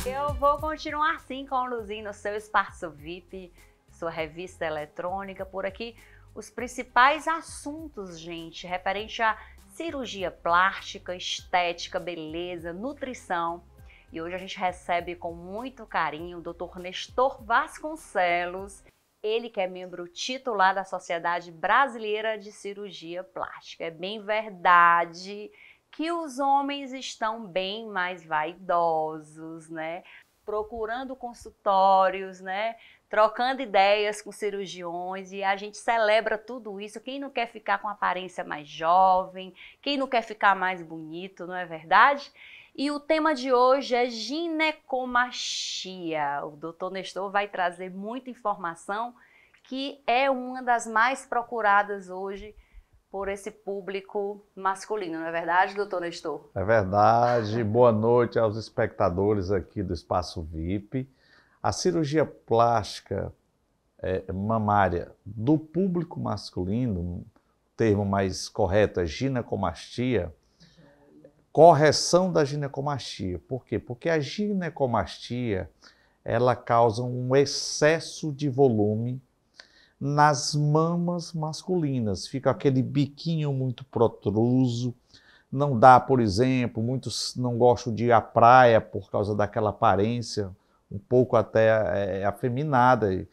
Eu vou continuar assim conduzindo o seu Espaço VIP, sua revista eletrônica. Por aqui, os principais assuntos, gente, referente a cirurgia plástica, estética, beleza, nutrição. E hoje a gente recebe com muito carinho o Dr. Nestor Vasconcelos, ele que é membro titular da Sociedade Brasileira de Cirurgia Plástica. É bem verdade que os homens estão bem mais vaidosos, né? Procurando consultórios, né? Trocando ideias com cirurgiões, e a gente celebra tudo isso. Quem não quer ficar com aparência mais jovem, quem não quer ficar mais bonito, não é verdade? E o tema de hoje é ginecomastia. O Dr. Nestor vai trazer muita informação que é uma das mais procuradas hoje por esse público masculino, não é verdade, doutor Nestor? É verdade. Boa noite aos espectadores aqui do Espaço VIP. A cirurgia plástica mamária do público masculino, o termo mais correto é ginecomastia, correção da ginecomastia. Por quê? Porque a ginecomastia, ela causa um excesso de volume nas mamas masculinas. Fica aquele biquinho muito protruso. Não dá, por exemplo, muitos não gostam de ir à praia por causa daquela aparência um pouco até afeminada.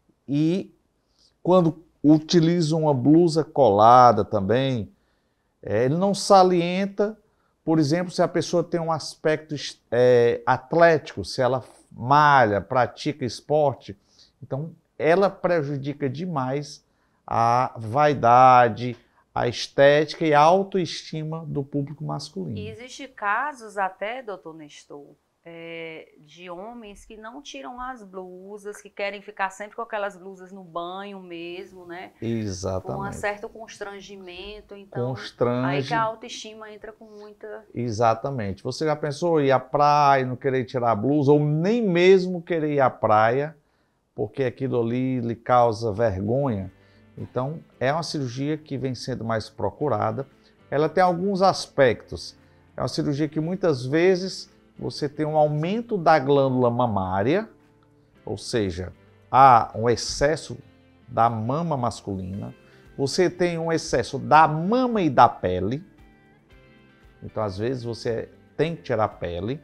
E quando utilizam uma blusa colada também, ele não salienta, por exemplo, se a pessoa tem um aspecto atlético, se ela malha, pratica esporte, então ela prejudica demais a vaidade, a estética e a autoestima do público masculino. E existem casos até, doutor Nestor, de homens que não tiram as blusas, que querem ficar sempre com aquelas blusas no banho mesmo, né? Exatamente. Com um certo constrangimento, então Constrange. aí que a autoestima entra com muita... Exatamente. Você já pensou em ir à praia, não querer tirar a blusa, ou nem mesmo querer ir à praia, porque aquilo ali lhe causa vergonha? Então, é uma cirurgia que vem sendo mais procurada. Ela tem alguns aspectos. É uma cirurgia que muitas vezes você tem um aumento da glândula mamária, ou seja, há um excesso da mama masculina. Você tem um excesso da mama e da pele. Então, às vezes, você tem que tirar a pele.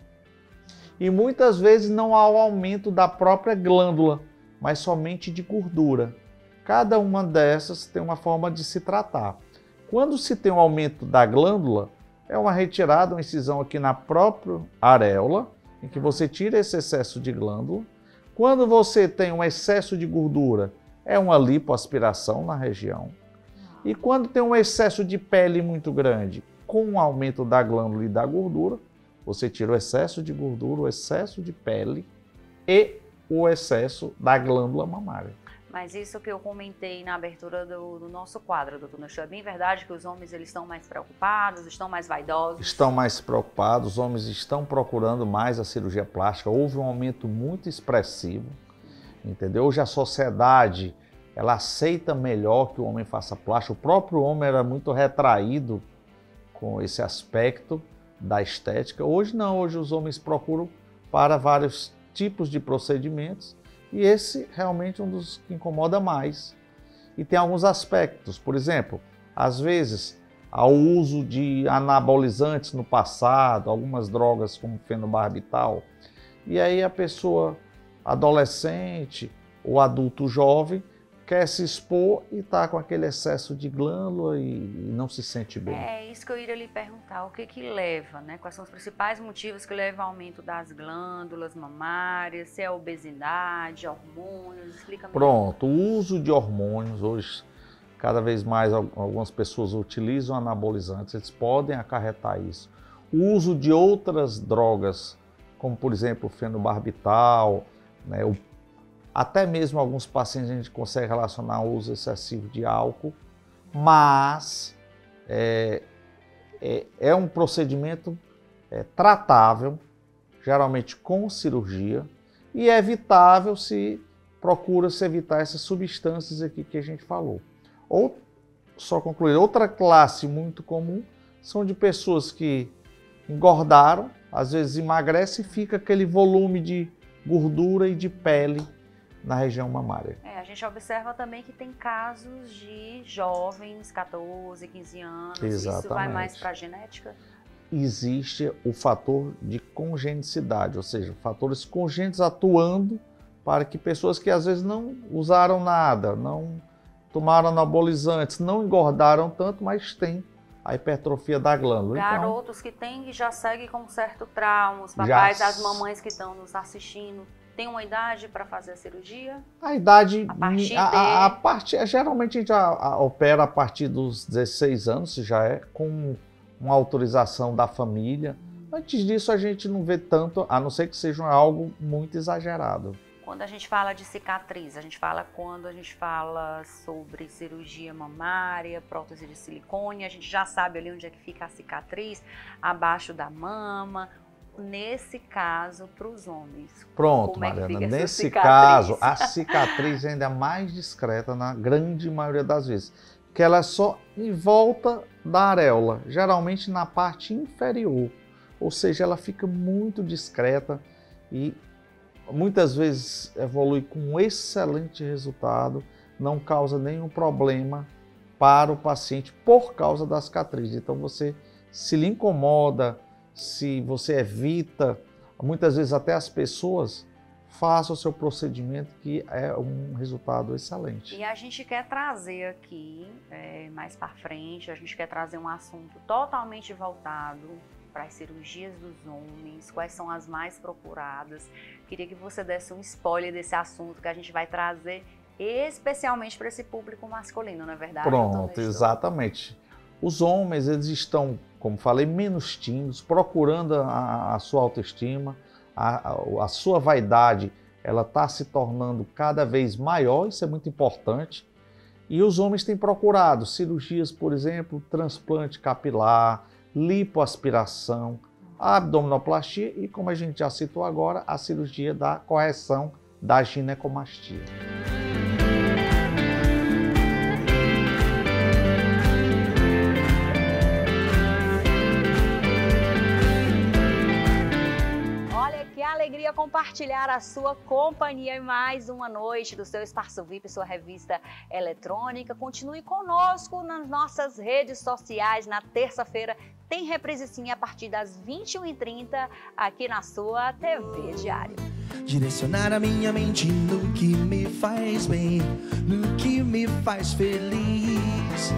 E muitas vezes não há o aumento da própria glândula, mas somente de gordura. Cada uma dessas tem uma forma de se tratar. Quando se tem um aumento da glândula, é uma retirada, uma incisão aqui na própria areola, em que você tira esse excesso de glândula. Quando você tem um excesso de gordura, é uma lipoaspiração na região. E quando tem um excesso de pele muito grande, com o aumento da glândula e da gordura, você tira o excesso de gordura, o excesso de pele e o excesso da glândula mamária. Mas isso que eu comentei na abertura do nosso quadro, doutor Nestor, é bem verdade que os homens eles estão mais preocupados, estão mais vaidosos? Estão mais preocupados, os homens estão procurando mais a cirurgia plástica. Houve um aumento muito expressivo, entendeu? Hoje a sociedade, ela aceita melhor que o homem faça plástica. O próprio homem era muito retraído com esse aspecto da estética. Hoje não, hoje os homens procuram para vários tipos de procedimentos. E esse realmente é um dos que incomoda mais. E tem alguns aspectos, por exemplo, às vezes, ao uso de anabolizantes no passado, algumas drogas como fenobarbital, e aí a pessoa adolescente ou adulto jovem quer se expor e está com aquele excesso de glândula e não se sente bem. É isso que eu iria lhe perguntar, o que que leva, né? Quais são os principais motivos que levam ao aumento das glândulas mamárias, se é obesidade, hormônios, explica melhor. Pronto, o uso de hormônios, hoje cada vez mais algumas pessoas utilizam anabolizantes, eles podem acarretar isso. O uso de outras drogas, como por exemplo o fenobarbital, né, até mesmo alguns pacientes a gente consegue relacionar ao uso excessivo de álcool, mas é um procedimento tratável, geralmente com cirurgia, e é evitável se procura-se evitar essas substâncias aqui que a gente falou. Ou, só concluir, outra classe muito comum são de pessoas que engordaram às vezes emagrece e fica aquele volume de gordura e de pele na região mamária. A gente observa também que tem casos de jovens, 14, 15 anos, Exatamente. Isso vai mais para a genética? Existe o fator de congenicidade, ou seja, fatores congênitos atuando para que pessoas que às vezes não usaram nada, não tomaram anabolizantes, não engordaram tanto, mas têm a hipertrofia da glândula. Garotos que têm e já seguem com certo trauma, os papais, as mamães que estão nos assistindo, tem uma idade para fazer a cirurgia? A idade, a partir geralmente a gente opera a partir dos 16 anos, se já é com uma autorização da família. Antes disso a gente não vê tanto, a não ser que seja algo muito exagerado. Quando a gente fala de cicatriz, quando a gente fala sobre cirurgia mamária, prótese de silicone, a gente já sabe ali onde é que fica a cicatriz, abaixo da mama. Nesse caso, para os homens. Pronto, Mariana, nesse caso, a cicatriz ainda é mais discreta na grande maioria das vezes, que ela é só em volta da areola, geralmente na parte inferior, ou seja, ela fica muito discreta e muitas vezes evolui com um excelente resultado, não causa nenhum problema para o paciente por causa da cicatriz. Então você, se lhe incomoda, se você evita, muitas vezes até as pessoas, faça o seu procedimento, que é um resultado excelente. E a gente quer trazer aqui, mais para frente, a gente quer trazer um assunto totalmente voltado para as cirurgias dos homens, quais são as mais procuradas. Queria que você desse um spoiler desse assunto que a gente vai trazer especialmente para esse público masculino, não é verdade? Pronto, exatamente. Os homens, eles estão, como falei, menos tímidos, procurando a sua autoestima, a sua vaidade, ela está se tornando cada vez maior, isso é muito importante. E os homens têm procurado cirurgias, por exemplo, transplante capilar, lipoaspiração, abdominoplastia e, como a gente já citou agora, a cirurgia da correção da ginecomastia. Alegria compartilhar a sua companhia em mais uma noite do seu Espaço VIP, sua revista eletrônica. Continue conosco nas nossas redes sociais. Na terça-feira tem reprise sim a partir das 21h30 aqui na sua TV Diário. Direcionar a minha mente no que me faz bem, no que me faz feliz.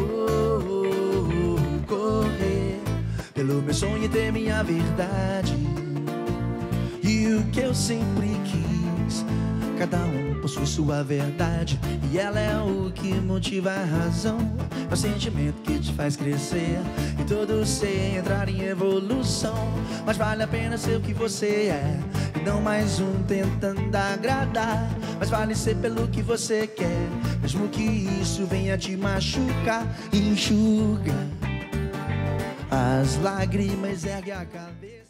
Correr pelo meu sonho e ter minha verdade. E o que eu sempre quis, cada um possui sua verdade, e ela é o que motiva a razão, é o sentimento que te faz crescer, e todo ser entrar em evolução. Mas vale a pena ser o que você é, e não mais um tentando agradar. Mas vale ser pelo que você quer, mesmo que isso venha te machucar. Enxuga as lágrimas, ergue a cabeça.